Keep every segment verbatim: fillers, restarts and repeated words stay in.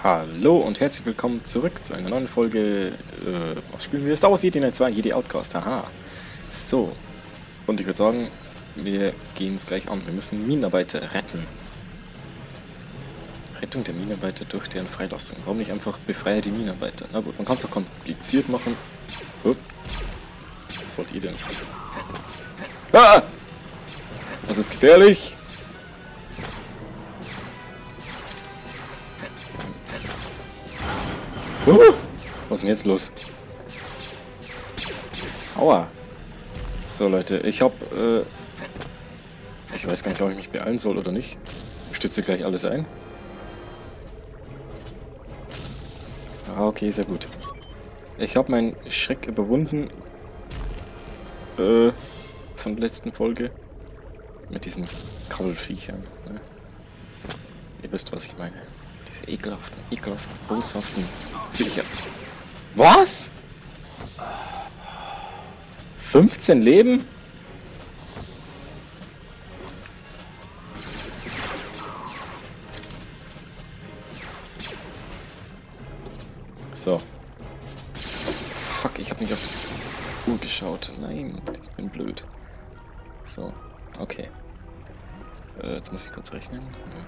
Hallo und herzlich willkommen zurück zu einer neuen Folge. Äh, was spielen wir? Star Wars Jedi Knight zwei, Jedi Outcast. Haha. So. Und ich würde sagen, wir gehen es gleich an. Wir müssen Minenarbeiter retten. Rettung der Minenarbeiter durch deren Freilassung. Warum nicht einfach befreie die Minenarbeiter? Na gut, man kann es auch kompliziert machen. Oh. Was wollt ihr denn? Ah! Das ist gefährlich! Uh, was ist denn jetzt los? Aua. So Leute, ich hab, äh, ich weiß gar nicht, ob ich mich beeilen soll oder nicht. Ich stütze gleich alles ein. Ah, okay, sehr gut. Ich habe meinen Schreck überwunden, äh, von der letzten Folge. Mit diesen Krabbelfiechern, ne? Ihr wisst, was ich meine. Diese ekelhaften, ekelhaften, boshaften Viecher. Was? fünfzehn Leben? So. Fuck, ich habe nicht auf die Uhr geschaut. Nein, ich bin blöd. So, okay. Äh, jetzt muss ich kurz rechnen. Ja.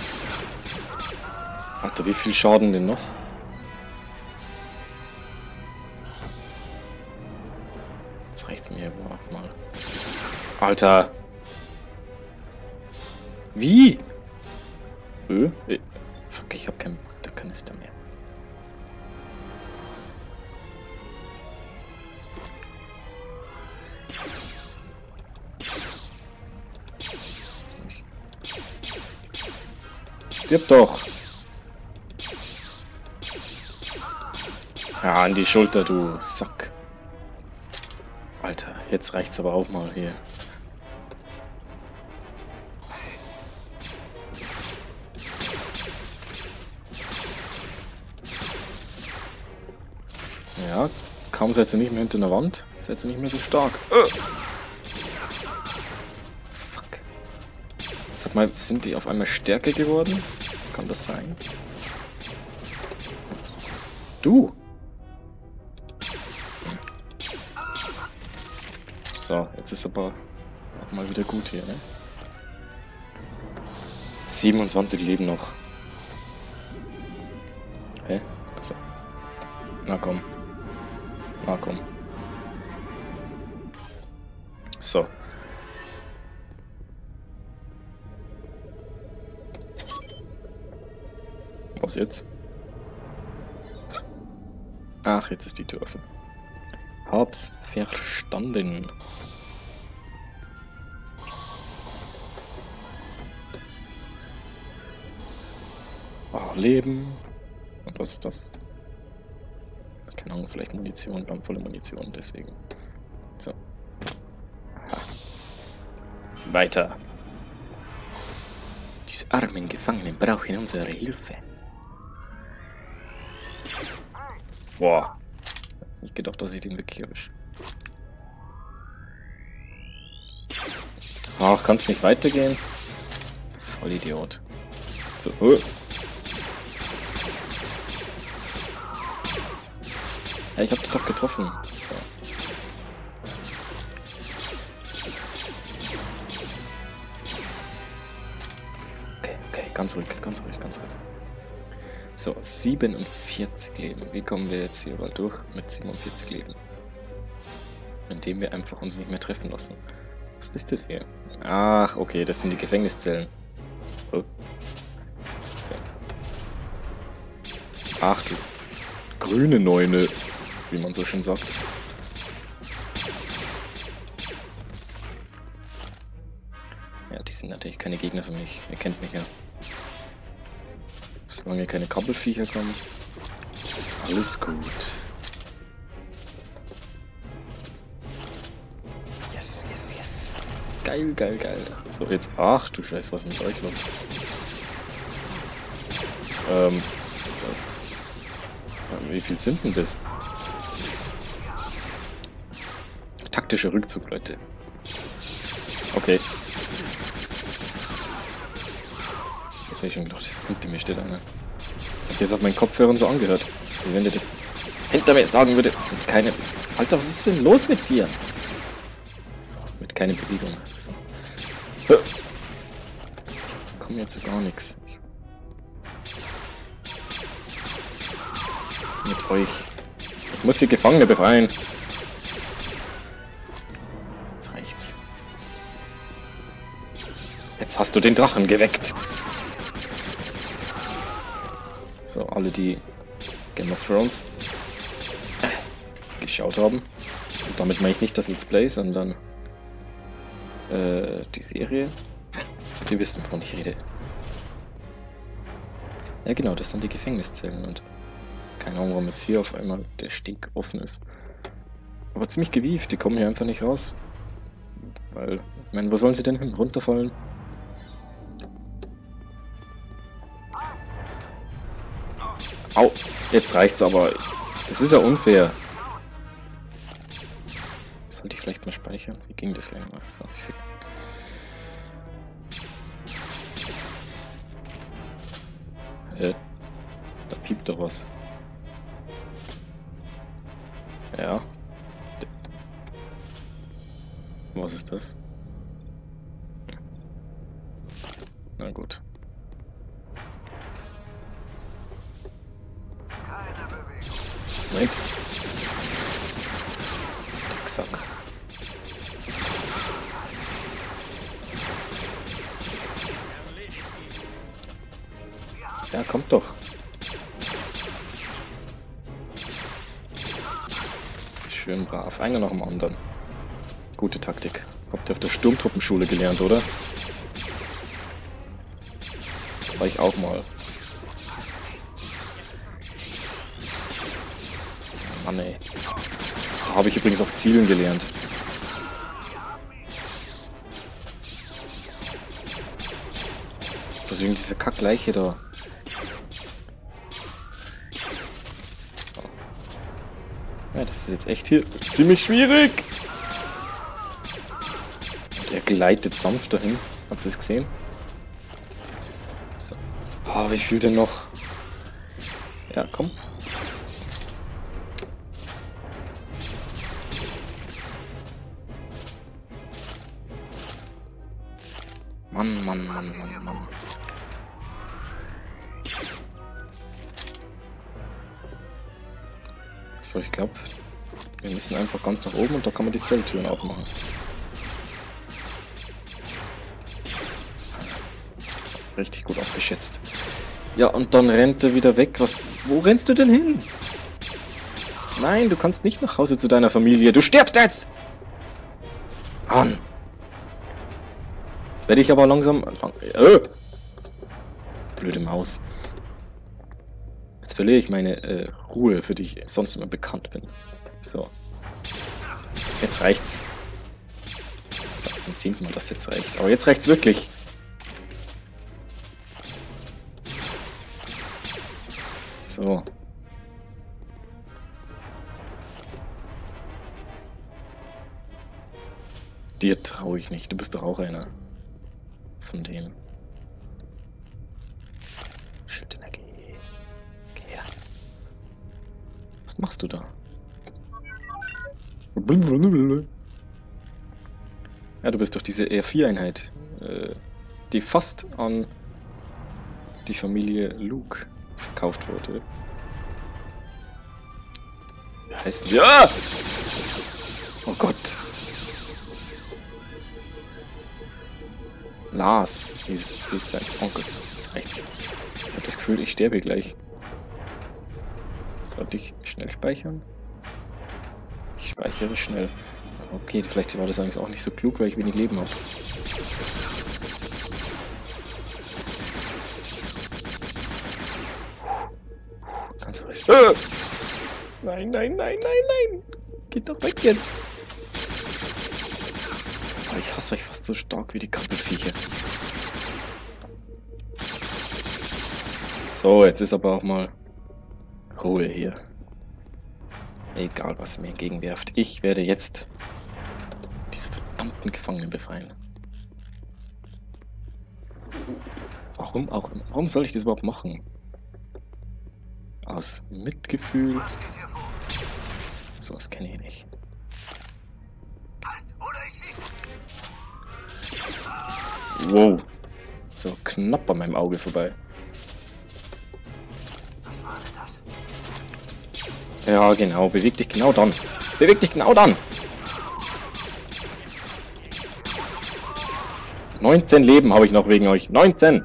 Alter, wie viel Schaden denn noch? Jetzt reicht's mir aber auch mal. Alter! Wie? Ö? Äh, fuck, ich hab keinen Kanister mehr. Stirb doch! Ja, an die Schulter, du Sack. Alter, jetzt reicht's aber auch mal hier. Ja, kaum seid ihr nicht mehr hinter einer Wand, seid ihr nicht mehr so stark. Uh. Fuck. Sag mal, sind die auf einmal stärker geworden? Kann das sein? Du! So, jetzt ist aber auch mal wieder gut hier, ne? siebenundzwanzig Leben noch. Hä? Also. Na komm. Na komm. So. Was jetzt? Ach, jetzt ist die Tür offen. Hab's verstanden. Oh, Leben. Und was ist das? Keine Ahnung, vielleicht Munition, volle Munition, deswegen. So. Aha. Weiter. Diese armen Gefangenen brauchen unsere Hilfe. Boah. Ich gedacht, dass ich den wirklich erwische. Ach, kann's nicht weitergehen? Voll Idiot. So, oh. Ja, ich hab dich doch getroffen. So. Okay, okay, ganz ruhig, ganz ruhig, ganz ruhig. So, siebenundvierzig Leben. Wie kommen wir jetzt hier bald durch mit siebenundvierzig Leben? Indem wir einfach uns nicht mehr treffen lassen. Was ist das hier? Ach, okay, das sind die Gefängniszellen. Oh. So. Ach du grüne Neune, wie man so schön sagt. Ja, die sind natürlich keine Gegner für mich. Ihr kennt mich ja. Solange keine Krabbelfiecher kommen, ist alles gut. Yes, yes, yes. Geil, geil, geil. So, jetzt. Ach du Scheiße, was ist mit euch los? Ähm. Wie viel sind denn das? Taktischer Rückzug, Leute. Okay. Jetzt hätte ich schon gedacht, hinter mir steht einer. Hat sich jetzt auf meinen Kopfhörern so angehört. Wie wenn der das hinter mir sagen würde. Mit keine. Alter, was ist denn los mit dir? So, mit keine Bewegung. So. Ich komme jetzt zu gar nichts. Mit euch. Ich muss hier Gefangene befreien. Jetzt reicht's. Jetzt hast du den Drachen geweckt. So, alle, die Game of Thrones geschaut haben. Und damit meine ich nicht das Let's Play, sondern äh, die Serie. Die wissen, wovon ich rede. Ja genau, das sind die Gefängniszellen und keine Ahnung, warum jetzt hier auf einmal der Steg offen ist. Aber ziemlich gewieft, die kommen hier einfach nicht raus. Weil, ich meine, wo sollen sie denn hin? Runterfallen? Au, jetzt reicht's aber. Das ist ja unfair. Sollte ich vielleicht mal speichern? Wie ging das gleich mal? So, ich äh, da piept doch was. Ja. Was ist das? Na gut. Moment. Drecksack. Ja, kommt doch. Schön brav. Einer nach dem anderen. Gute Taktik. Habt ihr auf der Sturmtruppenschule gelernt, oder? War ich auch mal. Mann, ey. Da habe ich übrigens auch Zielen gelernt. Deswegen diese Kackleiche da. So. Ja, das ist jetzt echt hier ziemlich schwierig. Und er gleitet sanft dahin. Habt ihr es gesehen? So. Oh, wie viel denn noch? Ja, komm. Mann, Mann, Mann, Mann, Mann. So, ich glaube, wir müssen einfach ganz nach oben und da kann man die Zelltüren aufmachen. Richtig gut abgeschätzt. Ja, und dann rennt er wieder weg. Was? Wo rennst du denn hin? Nein, du kannst nicht nach Hause zu deiner Familie. Du stirbst jetzt! Mann! Jetzt werde ich aber langsam... Lang, äh, blöde Maus. Jetzt verliere ich meine äh, Ruhe, für die ich sonst immer bekannt bin. So. Jetzt reicht's. Ich sag zum zehnten Mal, dass jetzt reicht. Aber jetzt reicht's wirklich. So. Dir traue ich nicht. Du bist doch auch einer von denen. Schildenergie. Geh her. Was machst du da? Ja, du bist doch diese R vier Einheit, äh, die fast an die Familie Luke verkauft wurde. Wie heißt die? Ja! Oh Gott. Lars, wie ist, wie ist sein Onkel? Jetzt reicht's. Ich habe das Gefühl, ich sterbe gleich. Sollte ich schnell speichern? Ich speichere schnell. Okay, vielleicht war das eigentlich auch nicht so klug, weil ich wenig Leben habe. Ganz ruhig. Äh! Nein, nein, nein, nein, nein! Geht doch weg jetzt! Oh, ich hasse euch fast so stark wie die Krabbelviecher. So, jetzt ist aber auch mal Ruhe hier. Egal, was ihr mir entgegenwerft. Ich werde jetzt diese verdammten Gefangenen befreien. Warum auch? Warum soll ich das überhaupt machen? Aus Mitgefühl. Sowas kenne ich nicht. Wow. So knapp an meinem Auge vorbei. Ja, genau. Beweg dich genau dann. Beweg dich genau dann. neunzehn Leben habe ich noch wegen euch. neunzehn!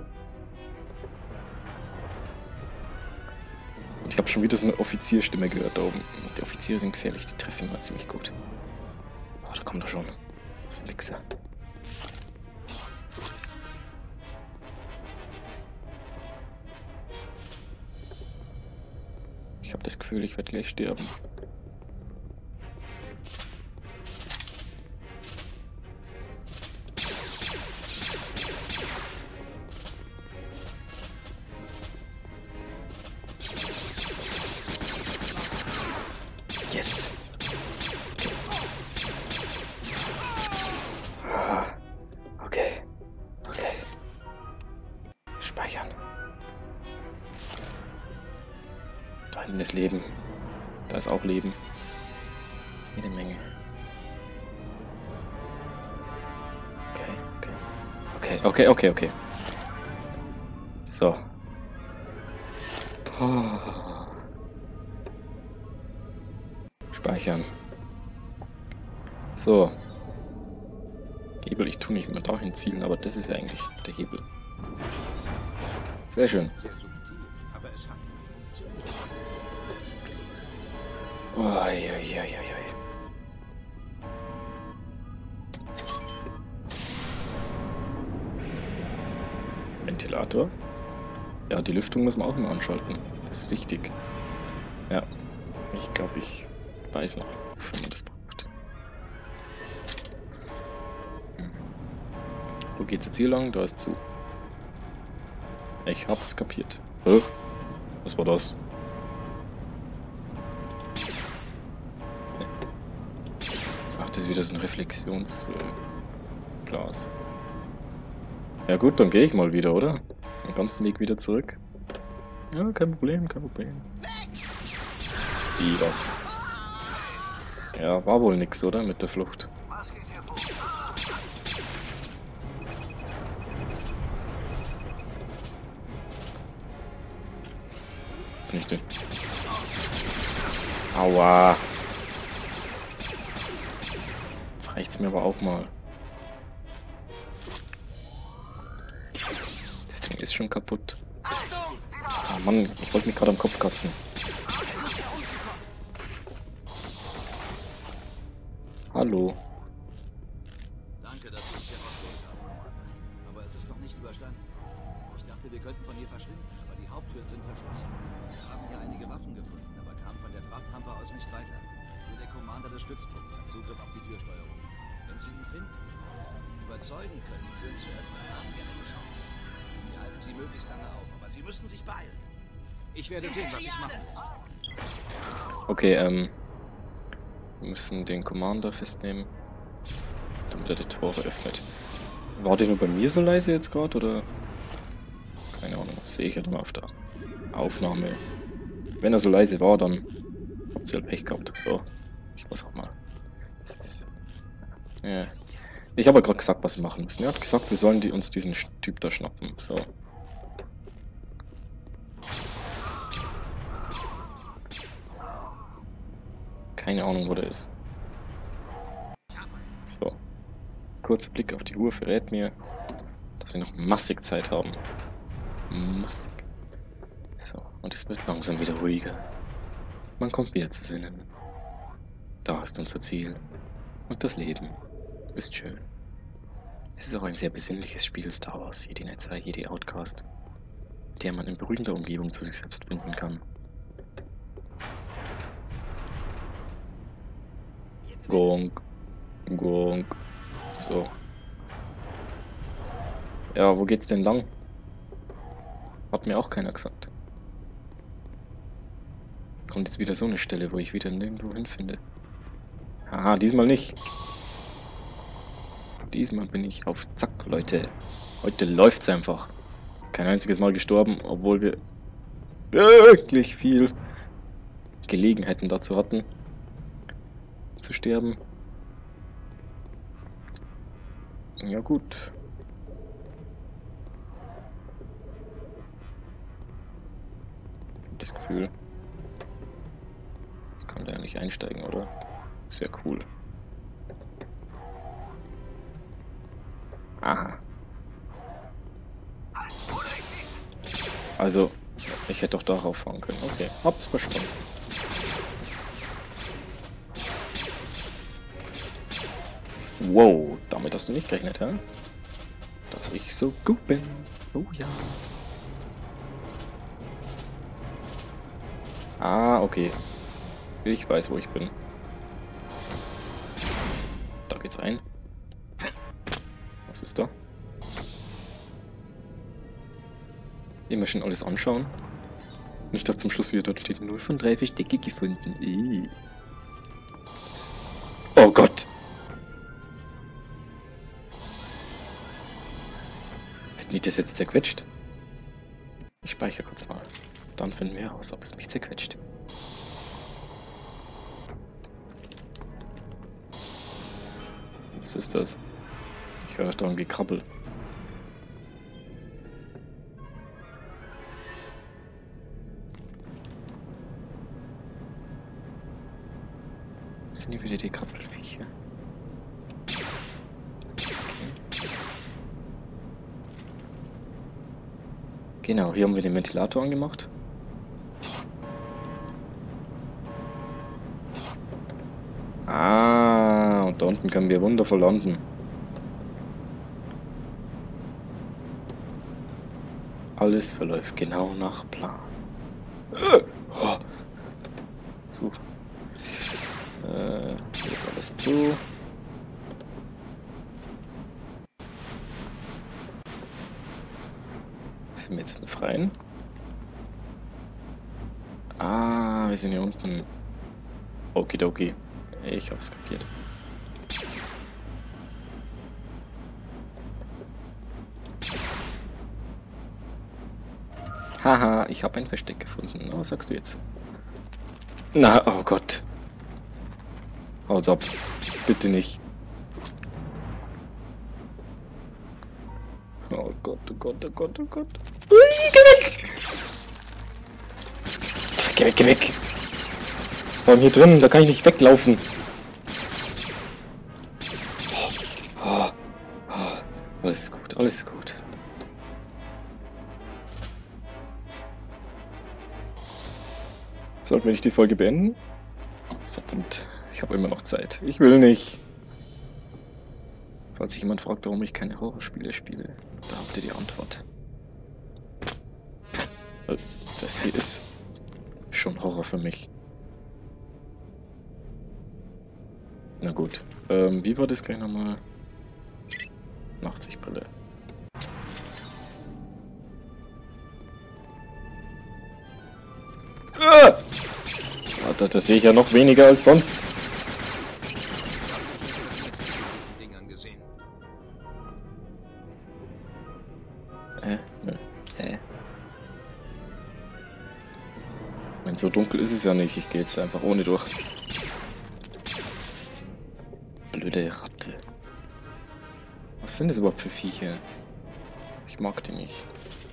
Und ich habe schon wieder so eine Offizierstimme gehört da oben. Die Offiziere sind gefährlich, die treffen immer ziemlich gut. Oh, da kommt er schon. Das ist ein Wichser. Ich habe das Gefühl, ich werde gleich sterben. Yes! Okay. Okay. Speichern. Da hinten ist Leben. Da ist auch Leben. Jede Menge. Okay, okay. Okay, okay, okay, okay. So. Oh. Speichern. So. Hebel, ich tue nicht mehr dahin zielen, aber das ist ja eigentlich der Hebel. Sehr schön. Oh, oi, oi, oi, oi. Ventilator. Ja, die Lüftung muss man auch immer anschalten. Das ist wichtig. Ja. Ich glaube, ich weiß noch, wofür man das braucht. Hm. Wo geht's jetzt hier lang? Da ist zu. Ich hab's kapiert. Hä? Was war das? Ach, das ist wieder so ein Reflexionsglas. Äh, ja gut, dann gehe ich mal wieder, oder? Den ganzen Weg wieder zurück. Ja, kein Problem, kein Problem. Wie, was? Ja, war wohl nix, oder? Mit der Flucht. Bin ich denn? Aua! Jetzt reicht's mir aber auch mal. Das Ding ist schon kaputt. Ah Mann, ich wollte mich gerade am Kopf kratzen. Hallo. Danke, dass Sie uns hier rausgeholt haben, Commander. Aber es ist noch nicht überstanden. Ich dachte, wir könnten von hier verschwinden, aber die Haupttüren sind verschlossen. Wir haben hier einige Waffen gefunden, aber kamen von der Frachtrampe aus nicht weiter. Nur der Commander des Stützpunkts hat Zugriff auf die Türsteuerung. Wenn Sie ihn finden und überzeugen können, Türen zu öffnen, haben wir eine Chance. Wir halten Sie möglichst lange auf, aber Sie müssen sich beeilen. Ich werde sehen, was ich machen muss. Okay, ähm... wir müssen den Commander festnehmen, damit er die Tore öffnet. War der nur bei mir so leise jetzt gerade, oder? Keine Ahnung, sehe ich ja dann auf der Aufnahme. Wenn er so leise war, dann habt ihr halt Pech gehabt. So, ich muss auch mal. Das ist... Ja. Ich habe ja gerade gesagt, was wir machen müssen. Er hat gesagt, wir sollen die, uns diesen Typ da schnappen. So. Keine Ahnung, wo der ist. So. Kurzer Blick auf die Uhr verrät mir, dass wir noch massig Zeit haben. Massig. So, und es wird langsam wieder ruhiger. Man kommt wieder zu Sinnen. Da ist unser Ziel. Und das Leben ist schön. Es ist auch ein sehr besinnliches Spiel, Star Wars, Jedi Knight zwei, Jedi Outcast, in der man in beruhigender Umgebung zu sich selbst finden kann. Gonk. Gonk. So. Ja, wo geht's denn lang? Hat mir auch keiner gesagt. Kommt jetzt wieder so eine Stelle, wo ich wieder nirgendwo hinfinde. Haha, diesmal nicht. Diesmal bin ich auf Zack, Leute. Heute läuft's einfach. Kein einziges Mal gestorben, obwohl wir wirklich viel Gelegenheiten dazu hatten, zu sterben. Ja gut. Ich hab das Gefühl, ich kann da ja nicht einsteigen, oder? Das wäre cool. Aha. Also, ich hätte doch darauf fahren können. Okay, hab's verstanden. Wow, damit hast du nicht gerechnet, hä? Dass ich so gut bin. Oh ja. Ah, okay. Ich weiß, wo ich bin. Da geht's rein. Was ist da? Immer schon alles anschauen. Nicht, dass zum Schluss wieder dort steht, null von drei Verstecke gefunden. Eee. Oh Gott! Hätten die das jetzt zerquetscht? Ich speichere kurz mal. Dann finden wir heraus, ob es mich zerquetscht. Was ist das? Ich höre da ein Gekrabbel. Sind hier wieder die Krabbelviecher? Genau, hier haben wir den Ventilator angemacht. Ah, und da unten können wir wundervoll landen. Alles verläuft genau nach Plan. Oh. So. Äh, hier ist alles zu. Sind wir jetzt im Freien? Ah, wir sind hier unten. Okidoki. Ich hab's kapiert. Haha, ich habe ein Versteck gefunden. Was sagst du jetzt? Na, oh Gott. Haut's ab. Bitte nicht. Oh Gott, oh Gott, oh Gott, oh Gott. Ui, geh weg! Geh weg, geh weg! Vor allem hier drin, da kann ich nicht weglaufen. Oh, oh, oh. Alles gut, alles gut. Sollten wir nicht die Folge beenden? Verdammt, ich habe immer noch Zeit. Ich will nicht. Falls sich jemand fragt, warum ich keine Horrorspiele spiele, da habt ihr die Antwort. Das hier ist schon Horror für mich. Na gut. Ähm, wie war das gleich nochmal? Nachtsichtbrille. Ah! Warte, das sehe ich ja noch weniger als sonst. Äh, ne, äh. Wenn so dunkel ist es ja nicht, ich gehe jetzt einfach ohne durch. Blöde Ratte. Was sind das überhaupt für Viecher? Ich mag die nicht.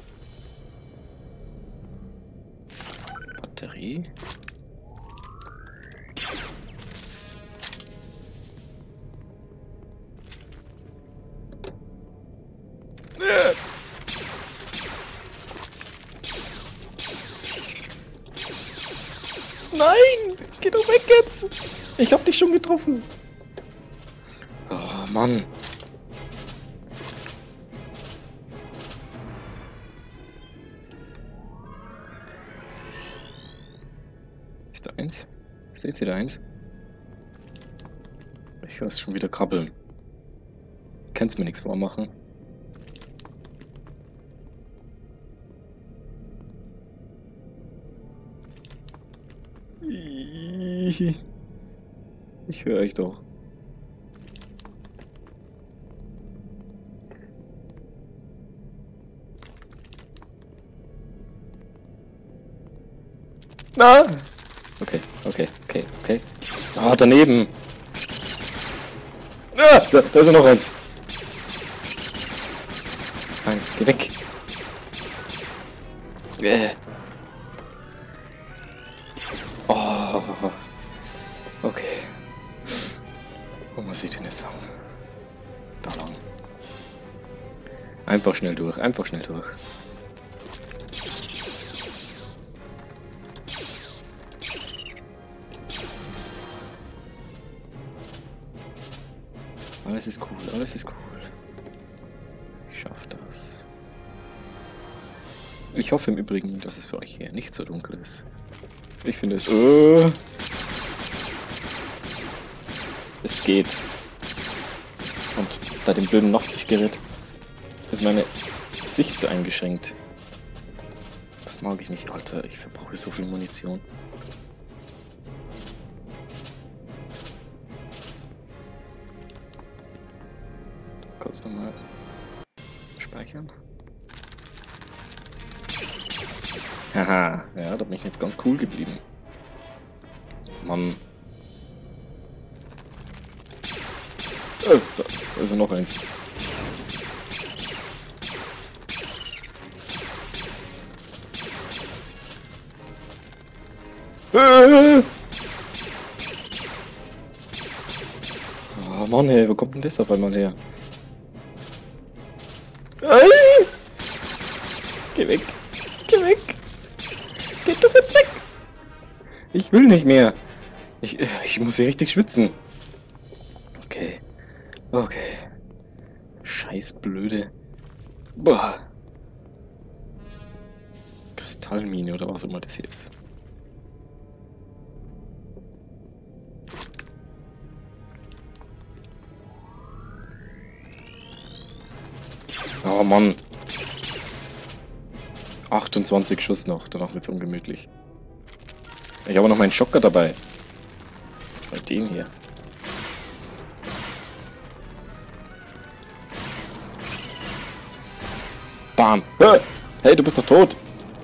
Batterie? Nein! Geh doch weg jetzt! Ich hab dich schon getroffen! Oh Mann! Ist da eins? Seht ihr da eins? Ich höre es schon wieder krabbeln. Kannst mir nichts vormachen. Ich höre euch doch. Na! Okay, okay, okay, okay. Ah, daneben! Ah, da, da ist ja noch eins. Nein, geh weg. Äh. Oh. Okay. Wo muss ich denn jetzt haben? Da lang. Einfach schnell durch, einfach schnell durch. Alles ist cool, alles ist cool. Ich schaff das. Ich hoffe im Übrigen, dass es für euch hier nicht so dunkel ist. Ich finde es... Oh, es geht. Und bei dem blöden Nachtsichtgerät ist meine Sicht so eingeschränkt. Das mag ich nicht, Alter. Ich verbrauche so viel Munition. Kurz nochmal speichern. Haha, ja, da bin ich jetzt ganz cool geblieben. Mann. Äh, da, da ist ja noch eins. Äh! Oh Mann, ey, wo kommt denn das auf einmal her? Ei! Geh weg! Geh weg! Geh doch jetzt weg! Ich will nicht mehr! Ich, ich muss hier richtig schwitzen. Okay. Okay. Scheiß blöde. Boah. Kristallmine oder was immer das hier ist. Oh Mann. achtundzwanzig Schuss noch, danach wird's ungemütlich. Ich habe noch meinen Schocker dabei. Bei den hier. Bam. Hey, du bist doch tot.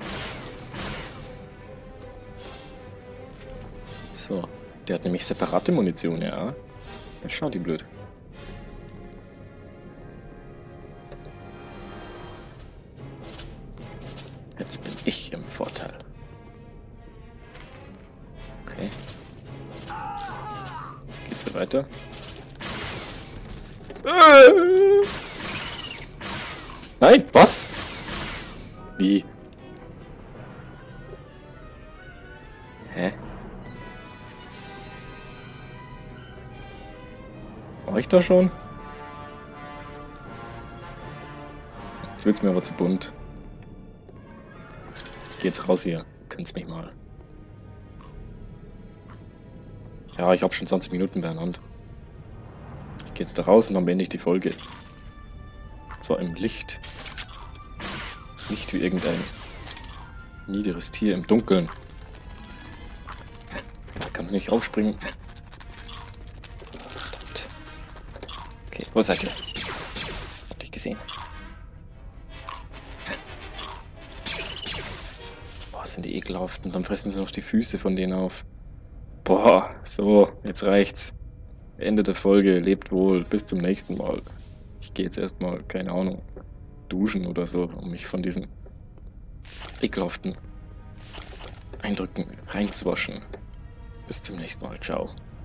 So, der hat nämlich separate Munition, ja. Ja, schau, die blöd. Jetzt bin ich im Vorteil. Okay. Geht's so weiter? Nein, was? Wie? Hä? War ich da schon? Jetzt wird's mir aber zu bunt. Ich geh jetzt raus hier. Könnt's mich mal. Ja, ich hab schon zwanzig Minuten beieinander. Ich geh jetzt da raus und dann beende ich die Folge. Zwar im Licht. Nicht wie irgendein niederes Tier im Dunkeln. Da kann man nicht aufspringen. Verdammt. Okay, wo seid ihr? Hab dich gesehen. Boah, sind die ekelhaft. Und dann fressen sie noch die Füße von denen auf. Boah, so, jetzt reicht's. Ende der Folge, lebt wohl, bis zum nächsten Mal. Ich gehe jetzt erstmal, keine Ahnung, duschen oder so, um mich von diesen ekelhaften Eindrücken reinzuwaschen. Bis zum nächsten Mal, ciao.